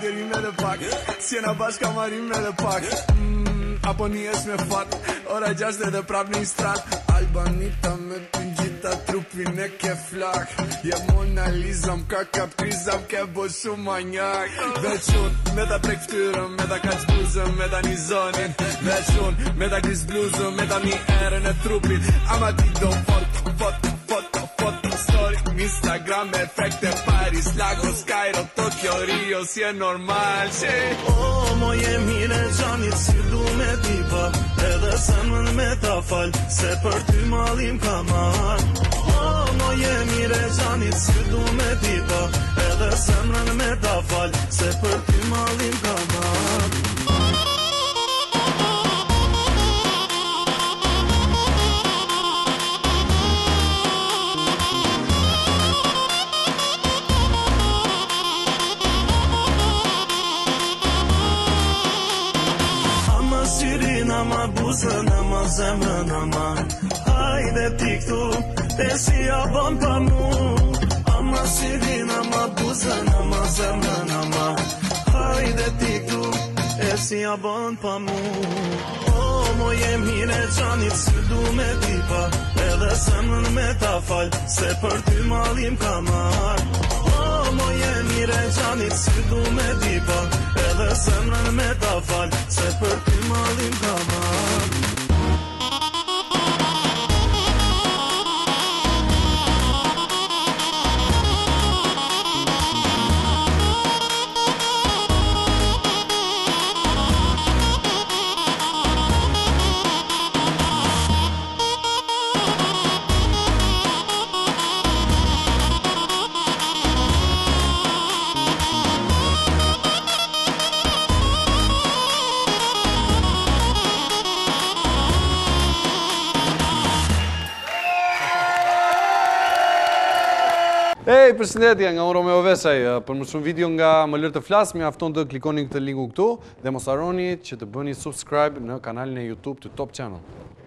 deri me dhe pak S'jena bashka marim me dhe pak Apo njesh me fat Ora 6 dhe prap një strat Albanita me t'ngjita trupin e ke flak Je Mona Lisa m'ka kap kriza m'ke bo shumë manjak Veç unë me ta prek ftyrën Me ta kaq bluzën me ta një zonin Veç unë me ta kris bluzën Me ta një erën e trupin Ama ti do foto story Instagram efekte Paris, Lagos, Cairo, Tokyo, Rio Si e normal që mo je mire gjanit si du me tipa Edhe semën me ta fal Se për ty malim ka mar mo je mire gjanit si du me tipa Edhe semën me ta fal Se për ty malim ka mar Ama buzën, ama zemrën, ama Hajde ti këtu, e si a bon pa mu Ama sirin, ama buzën, ama zemrën, ama Hajde ti këtu, e si a bon pa mu mo je mire gjanit, si du me tipa Edhe zemrën me ta fal, se për ty malim ka mar mo je mire gjanit, si du me tipa Edhe zemrën me ta fal, se për ty malim ka mar Hey, përshëndetje, nga unë Romeo Veshaj. Për më shumë video nga Më lër të flas, mjafton të klikoni këtë linku këtu dhe mos harroni që të bëni subscribe në kanalin e YouTube të Top Channel.